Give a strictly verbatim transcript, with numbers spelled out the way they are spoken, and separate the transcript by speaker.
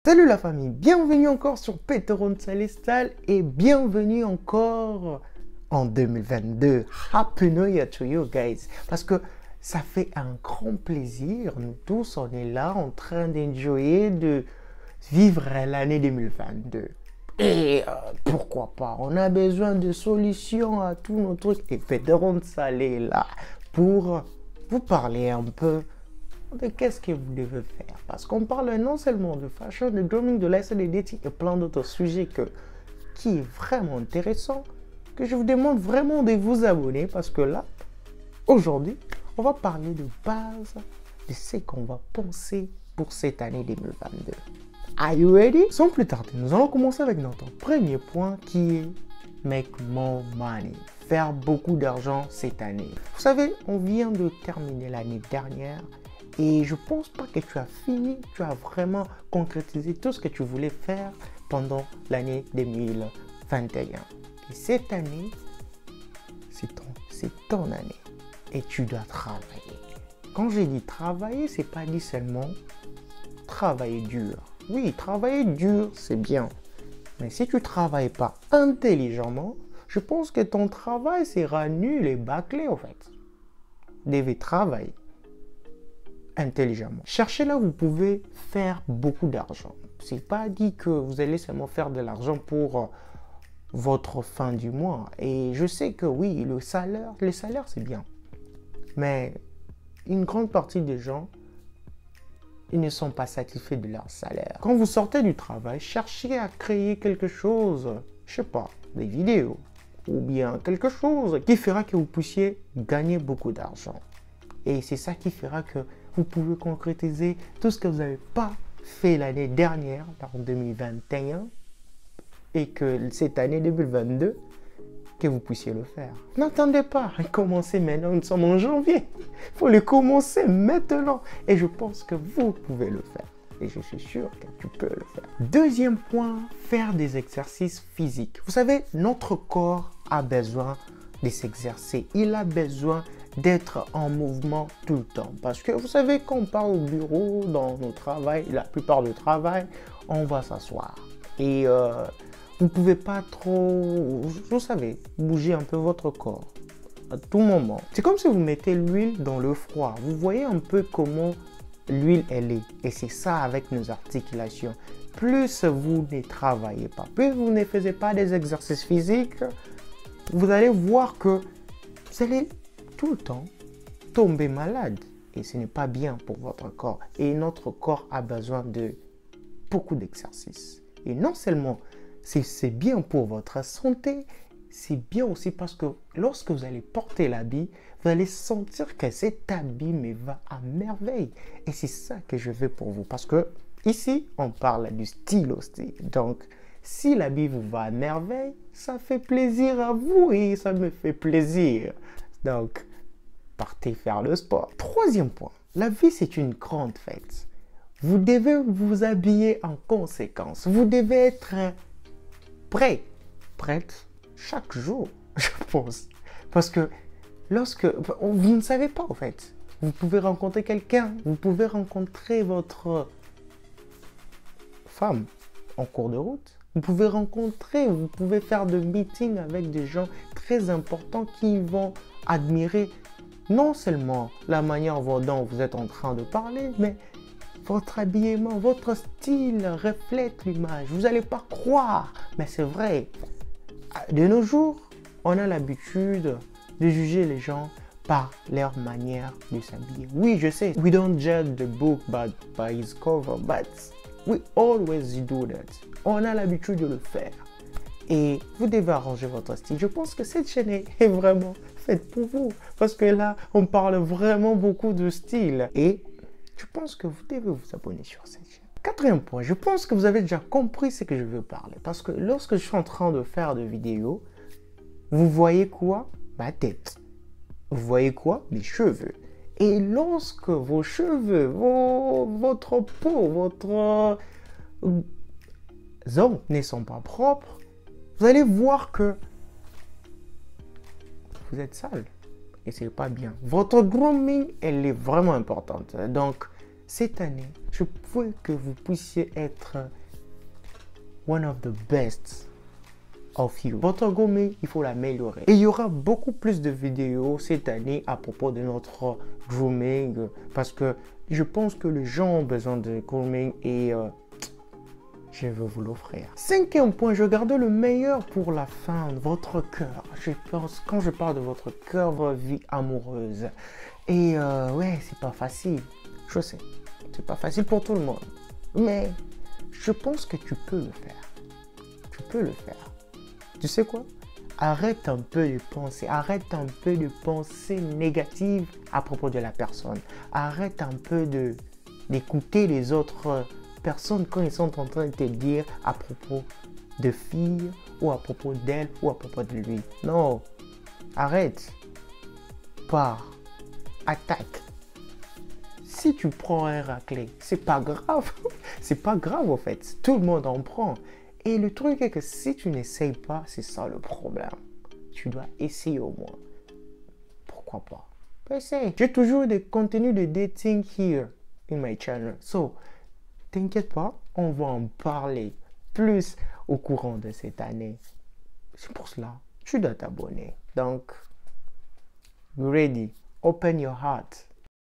Speaker 1: Salut la famille, bienvenue encore sur Péteron Célestal et bienvenue encore en deux mille vingt-deux. Happy New Year to you guys. Parce que ça fait un grand plaisir, nous tous on est là en train d'enjoyer, de vivre l'année deux mille vingt-deux. Et euh, pourquoi pas, on a besoin de solutions à tous nos trucs et Péteron Célestal est là pour vous parler un peu de qu'est-ce que vous devez faire. Parce qu'on parle non seulement de fashion, de grooming, de lifestyle, de dating et plein d'autres sujets que, qui est vraiment intéressant, que je vous demande vraiment de vous abonner parce que là, aujourd'hui, on va parler de base de ce qu'on va penser pour cette année deux mille vingt-deux. Are you ready? Sans plus tarder, nous allons commencer avec notre premier point qui est make more money. Faire beaucoup d'argent cette année. Vous savez, on vient de terminer l'année dernière. Et je pense pas que tu as fini, tu as vraiment concrétisé tout ce que tu voulais faire pendant l'année deux mille vingt et un. Et cette année, c'est ton, c'est ton année. Et tu dois travailler. Quand j'ai dit travailler, c'est pas dit seulement travailler dur. Oui, travailler dur, c'est bien. Mais si tu ne travailles pas intelligemment, je pense que ton travail sera nul et bâclé en fait. Vous devez travailler intelligemment. Cherchez là où vous pouvez faire beaucoup d'argent. C'est pas dit que vous allez seulement faire de l'argent pour euh, votre fin du mois. Et je sais que oui, le salaire, les salaires c'est bien. Mais une grande partie des gens, ils ne sont pas satisfaits de leur salaire. Quand vous sortez du travail, cherchez à créer quelque chose, je sais pas, des vidéos ou bien quelque chose qui fera que vous puissiez gagner beaucoup d'argent. Et c'est ça qui fera que vous pouvez concrétiser tout ce que vous n'avez pas fait l'année dernière, en deux mille vingt et un, et que cette année deux mille vingt-deux, que vous puissiez le faire. N'attendez pas, commencez maintenant, nous sommes en janvier. Il faut le commencer maintenant. Et je pense que vous pouvez le faire. Et je suis sûr que tu peux le faire. Deuxième point, faire des exercices physiques. Vous savez, notre corps a besoin de s'exercer. Il a besoin d'être en mouvement tout le temps. Parce que vous savez, quand on part au bureau, dans nos travail, la plupart du travail, on va s'asseoir. Et euh, vous ne pouvez pas trop, vous savez, bouger un peu votre corps à tout moment. C'est comme si vous mettez l'huile dans le froid. Vous voyez un peu comment l'huile elle est. Et c'est ça avec nos articulations. Plus vous ne travaillez pas, plus vous ne faites pas des exercices physiques, vous allez voir que vous allez tout le temps tomber malade et ce n'est pas bien pour votre corps. Et notre corps a besoin de beaucoup d'exercices. Et non seulement c'est bien pour votre santé, c'est bien aussi parce que lorsque vous allez porter l'habit, vous allez sentir que cet habit me va à merveille. Et c'est ça que je veux pour vous. Parce que ici, on parle du style aussi. Donc, si l'habit vous va à merveille, ça fait plaisir à vous et ça me fait plaisir. Donc, partez faire le sport. Troisième point, la vie c'est une grande fête. Vous devez vous habiller en conséquence. Vous devez être prêt, prête chaque jour, je pense. Parce que lorsque, vous ne savez pas en fait, vous pouvez rencontrer quelqu'un, vous pouvez rencontrer votre femme en cours de route. Vous pouvez rencontrer, vous pouvez faire de meetings avec des gens très importants qui vont admirer non seulement la manière dont vous êtes en train de parler, mais votre habillement, votre style reflète l'image. Vous n'allez pas croire, mais c'est vrai. De nos jours, on a l'habitude de juger les gens par leur manière de s'habiller. Oui, je sais, we don't judge the book by, by its cover, but we always do that. On a l'habitude de le faire. Et vous devez arranger votre style. Je pense que cette chaîne est vraiment faite pour vous. Parce que là, on parle vraiment beaucoup de style. Et je pense que vous devez vous abonner sur cette chaîne. Quatrième point, je pense que vous avez déjà compris ce que je veux parler. Parce que lorsque je suis en train de faire des vidéos, vous voyez quoi? Ma tête. Vous voyez quoi? Mes cheveux. Et lorsque vos cheveux, vos, votre peau, votre euh, ongles ne sont pas propres, vous allez voir que vous êtes sale et c'est pas bien. Votre grooming, elle est vraiment importante. Donc, cette année, je veux que vous puissiez être one of the best of you. Votre grooming, il faut l'améliorer. Et il y aura beaucoup plus de vidéos cette année à propos de notre grooming parce que je pense que les gens ont besoin de grooming et euh, je veux vous l'offrir. Cinquième point, je garde le meilleur pour la fin, votre cœur. Je pense, quand je parle de votre cœur, votre vie amoureuse. Et euh, ouais, c'est pas facile. Je sais, c'est pas facile pour tout le monde. Mais je pense que tu peux le faire. Tu peux le faire. Tu sais quoi? Arrête un peu de penser, arrête un peu de pensées négatives à propos de la personne. Arrête un peu de d'écouter les autres personnes quand ils sont en train de te dire à propos de filles ou à propos d'elle ou à propos de lui. Non, arrête. Pars, attaque. Si tu prends un raclé, c'est pas grave. C'est pas grave en fait. Tout le monde en prend. Et le truc est que si tu n'essayes pas, c'est ça le problème. Tu dois essayer au moins. Pourquoi pas? Essaye. J'ai toujours des contenus de dating here in my channel. So, t'inquiète pas, on va en parler plus au courant de cette année. C'est pour cela, tu dois t'abonner. Donc, ready, open your heart.